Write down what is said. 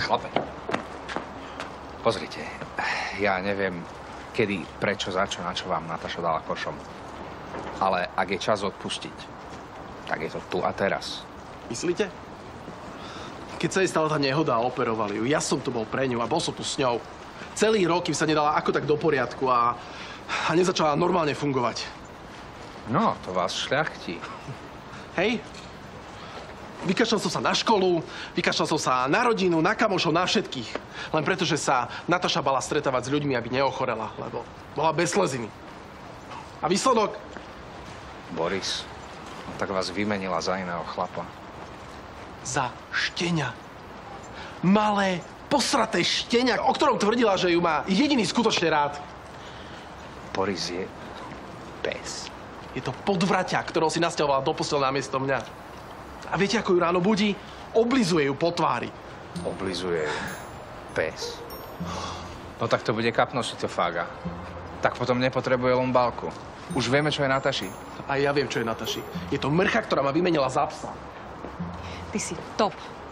Chlape, pozrite, ja neviem, kedy, prečo, za čo, na čo vám Nataša dala košom. Ale ak je čas odpustiť, tak je to tu a teraz. Myslíte? Keď sa jej stala tá nehoda a operovali ju, ja som tu bol pre ňu a bol som tu s ňou. Celý rok, kým sa nedala ako tak do poriadku a nezačala normálne fungovať. No, to vás šľachtí. Hej? Vykašľal som sa na školu, vykašľal som sa na rodinu, na kamošov, na všetkých. Len preto, že sa Nataša bala stretávať s ľuďmi, aby neochorela, lebo bola bez sleziny. A výsledok? Boris, no tak vás vymenila za iného chlapa. Za štenia. Malé, posraté štenia, o ktorom tvrdila, že ju má jediný skutočne rád. Boris je pes. Je to podvraťák, ktorého si nasťahovala do postele namiesto mňa. A viete, ako ju ráno budí? Oblizuje ju po tvári. Oblizuje ju. Pes. No tak to bude kapnúť si to fága. Tak potom nepotrebuje lumbálku. Už vieme, čo je Nataši. A ja viem, čo je Nataši. Je to mrcha, ktorá ma vymenila za psa. Ty si top.